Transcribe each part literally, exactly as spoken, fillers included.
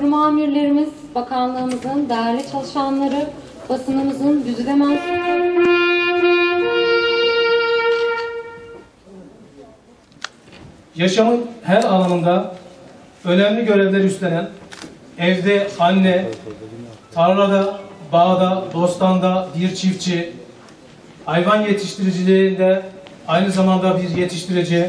kurum amirlerimiz, bakanlığımızın değerli çalışanları, basınımızın güzide mensupları. Yaşamın her alanında önemli görevler üstlenen, evde anne, tarlada, bağda, bostanda bir çiftçi, hayvan yetiştiriciliğinde aynı zamanda bir yetiştirici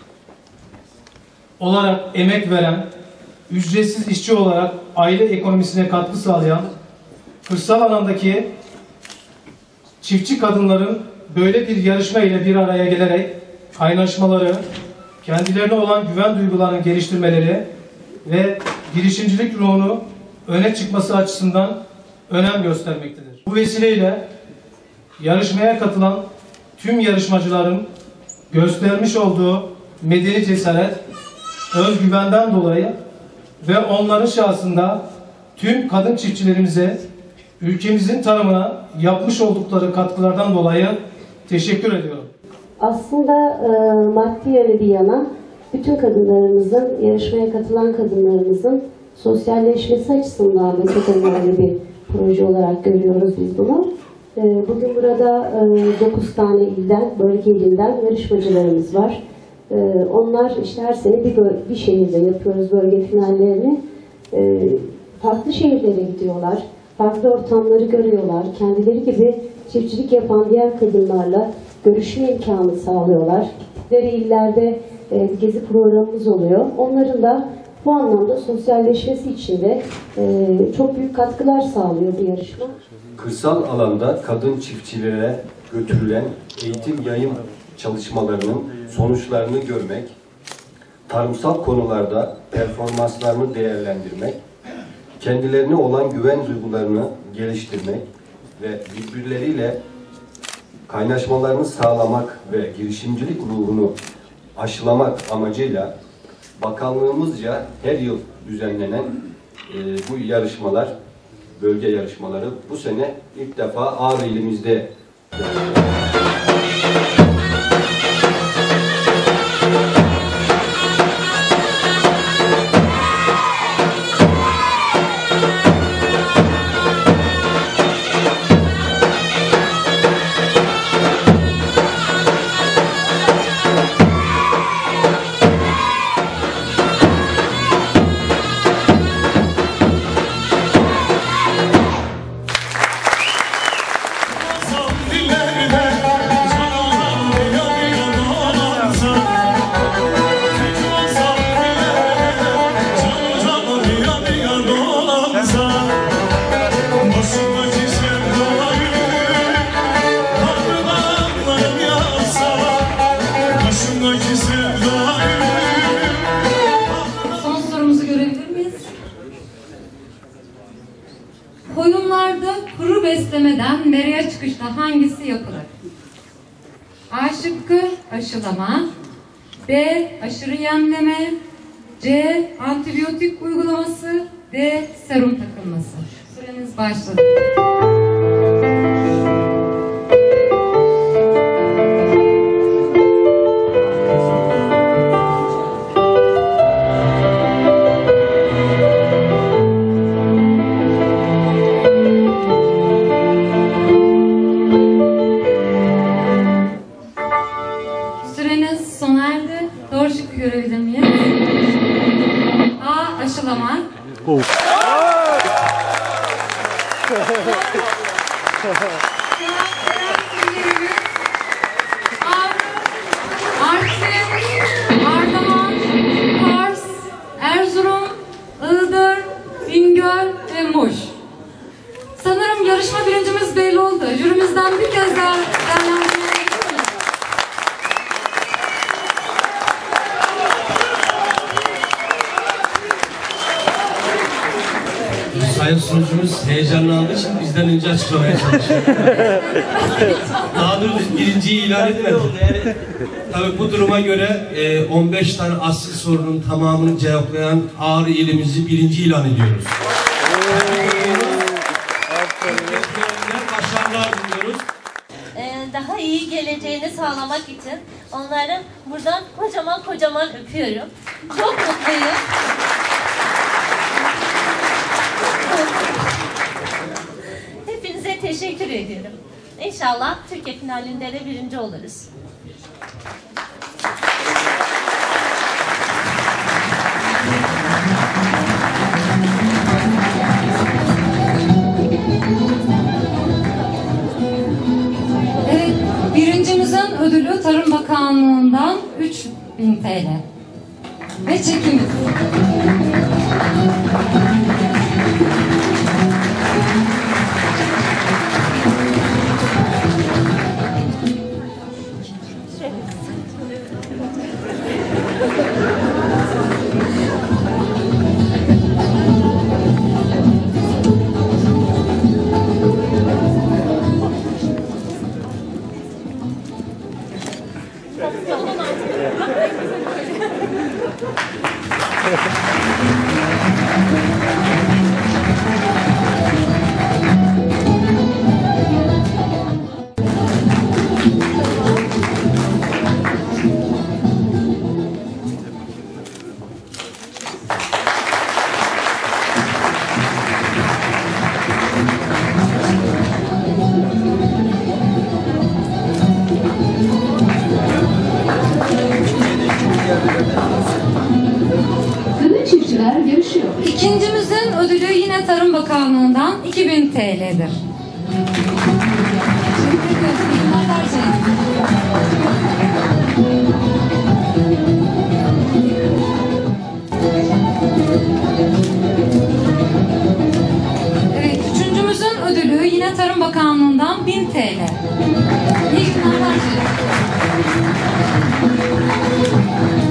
olarak emek veren, ücretsiz işçi olarak aile ekonomisine katkı sağlayan, kırsal alandaki çiftçi kadınların böyle bir yarışma ile bir araya gelerek kaynaşmaları, kendilerine olan güven duygularını geliştirmeleri ve girişimcilik ruhunu öne çıkması açısından önem göstermektedir. Bu vesileyle yarışmaya katılan tüm yarışmacıların göstermiş olduğu medeni cesaret, özgüvenden dolayı ve onların şahsında tüm kadın çiftçilerimize ülkemizin tanımına yapmış oldukları katkılardan dolayı teşekkür ediyorum. Aslında e, maddi yönü bir yana bütün kadınlarımızın, yarışmaya katılan kadınlarımızın sosyalleşmesi açısından da çok önemli bir proje olarak görüyoruz biz bunu. E, bugün burada e, dokuz tane ilden, bölge ilinden yarışmacılarımız var. E, onlar işte her sene bir, bir şehirde yapıyoruz bölge finallerini. E, farklı şehirlere gidiyorlar, farklı ortamları görüyorlar, kendileri gibi çiftçilik yapan diğer kadınlarla görüşme imkanı sağlıyorlar. Gittikleri illerde e, bir gezi programımız oluyor. Onların da bu anlamda sosyalleşmesi için de e, çok büyük katkılar sağlıyor bu yarışma. Kırsal alanda kadın çiftçilere götürülen eğitim yayım çalışmalarının sonuçlarını görmek, tarımsal konularda performanslarını değerlendirmek, kendilerine olan güven duygularını geliştirmek ve birbirleriyle kaynaşmalarını sağlamak ve girişimcilik ruhunu aşılamak amacıyla bakanlığımızca her yıl düzenlenen e, bu yarışmalar, bölge yarışmaları bu sene ilk defa Ağrı ilimizde e, koyunlarda kuru beslemeden meraya çıkışta hangisi yapılır? A şıkkı aşılama, B aşırı yemleme, C antibiyotik uygulaması, D serum takılması. Süreniz başladı. Görebilir miyiz? A. Aşılama. Oh. Artvin, Ardahan, Kars, Erzurum, Iğdır, Bingöl ve Muş. Sanırım yarışma birincimiz belli oldu. Jürimizden bir kez daha değerlendirmek. Sayın sunucumuz heyecanlandığı için bizden önce açıklamaya çalışıyor. Daha doğrusu birinciyi ilan etmedi. Tabii bu duruma göre on beş tane asıl sorunun tamamını cevaplayan Ağrı ilimizi birinci ilan ediyoruz. Başarılar diliyoruz. Daha iyi geleceğini sağlamak için onları buradan kocaman kocaman öpüyorum. Çok mutluyum. teşekkür ederim. İnşallah Türkiye finalinde de birinci oluruz. Evet, birincimizin ödülü Tarım Bakanlığı'ndan üç bin T L. Ve çekimiz. Kadın çiftçiler yarışıyor. İkincimizin ödülü yine Tarım Bakanlığı'ndan iki bin T L'dir. Teşekkür ediyoruz. İyi günler dilerim. Evet, üçüncümüzün ödülü yine Tarım Bakanlığı'ndan bin T L. İyi günler dilerim.